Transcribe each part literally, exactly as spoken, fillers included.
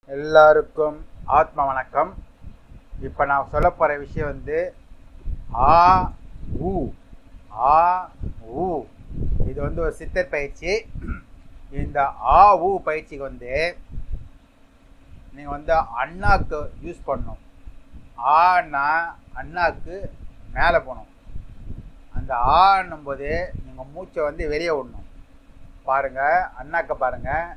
எல்லாருக்கும் ஆத்ம வணக்கம். இப்போ நான் சொல்ல போகிற விஷயம் வந்து ஆ ஊ ஆ ஊ இது வந்து ஒரு சித்தர் பயிற்சி. இந்த ஆ ஊ பயிற்சிக்கு வந்து நீங்கள் வந்து அண்ணாக்கு யூஸ் பண்ணணும். ஆனா அண்ணாக்கு மேலே போகணும். அந்த ஆன்னும் போது நீங்கள் மூச்சை வந்து வெளியே விடணும். பாருங்கள், அண்ணாக்க பாருங்கள்.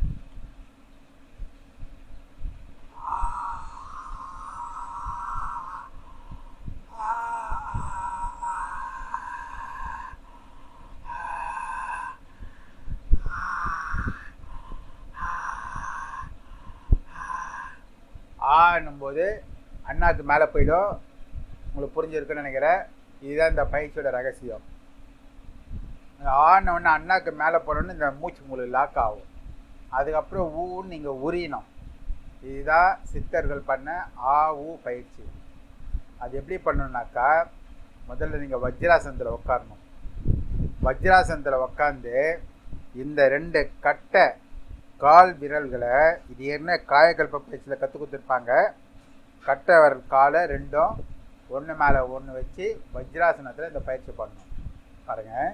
ஆன்னும் போது அண்ணாக்கு மேலே போயிடும். உங்களுக்கு புரிஞ்சிருக்குன்னு நினைக்கிறேன். இதுதான் இந்த பயிற்சியோட ரகசியம். ஆன ஒன்று அண்ணாக்கு மேலே போனோன்னு இந்த மூச்சு உங்களுக்கு லாக் ஆகும். அதுக்கப்புறம் ஊன்னு நீங்கள் உரியணும். இதுதான் சித்தர்கள் பண்ண ஆ ஊ பயிற்சி. அது எப்படி பண்ணணுன்னாக்கா, முதல்ல நீங்கள் வஜ்ராசனத்தில் உட்காரணும். வஜ்ராசனத்தில் உட்காந்து இந்த ரெண்டு கட்டை கால் விரல்களை, இது என்ன காயக்கல்ப பயிற்சியில் கற்றுக் கொடுத்துருப்பாங்க, கட்டை விரல் காலை ரெண்டும் ஒன்று மேலே ஒன்று வச்சு வஜ்ராசனத்தில் இந்த பயிற்சி பண்ணணும். பாருங்கள்,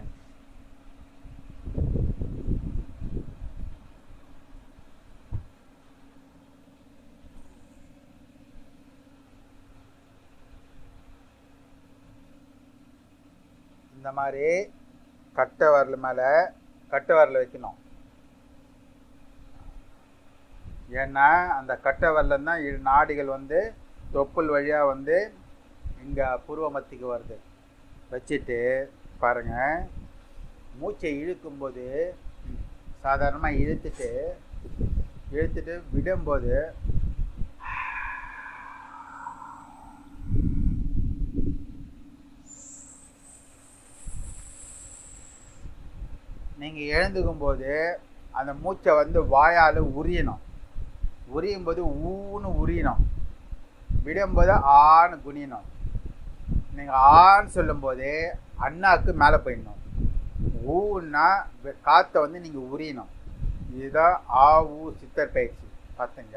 இந்த மாதிரி கட்டை விரல் மேலே கட்டை விரல் வைக்கணும். ஏன்னா அந்த கட்டை விரல் தான் நாடிகள் வந்து தொப்புள் வழியாக வந்து இங்கே பூர்வ மத்திக்கு வருது. வச்சுட்டு பாருங்கள், மூச்சை இழுக்கும்போது சாதாரணமாக இழுத்துட்டு இழுத்துட்டு விடும்போது நீங்கள் எழுந்துக்கும் போது அந்த மூச்சை வந்து வாயால் உரியணும். உரியும் போது ஊன்னு உரியணும். விடும்போது ஆன்னு குனியணும். நீங்கள் ஆன்னு சொல்லும்போது அண்ணாக்கு மேலே போயிடணும். ஊன்னா காற்றை வந்து நீங்கள் உரியணும். இதுதான் ஆ ஊ சித்தர் பயிற்சி. பார்த்துங்க.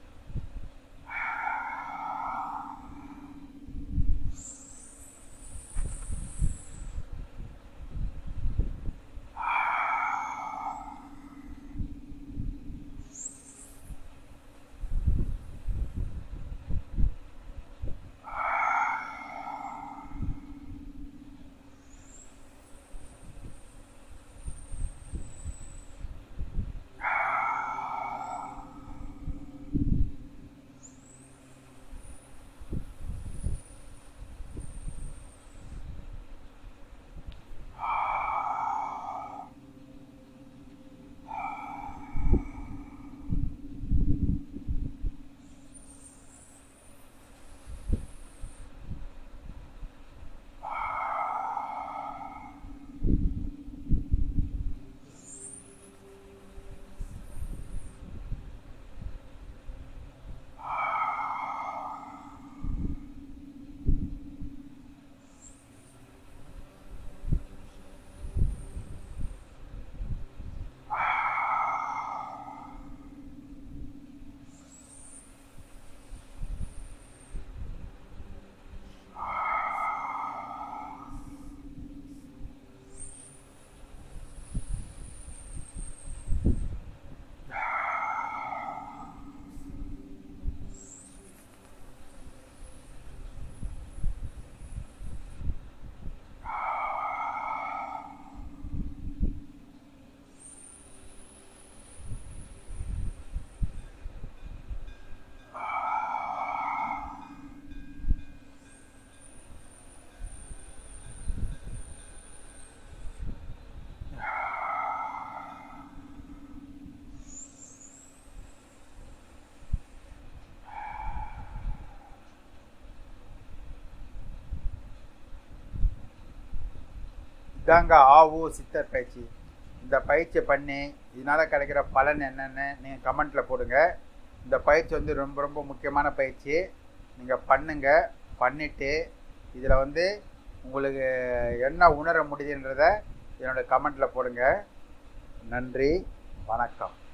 இதாங்க ஆ ஊ சித்தர் பயிற்சி. இந்த பயிற்சி பண்ணி இதனால் கிடைக்கிற பலன் என்னென்னு நீங்கள் கமெண்ட்டில் போடுங்க. இந்த பயிற்சி வந்து ரொம்ப ரொம்ப முக்கியமான பயிற்சி. நீங்கள் பண்ணுங்கள். பண்ணிவிட்டு இதில் வந்து உங்களுக்கு என்ன உணர முடியுன்றதை என்னோடய கமெண்ட்டில் போடுங்க. நன்றி, வணக்கம்.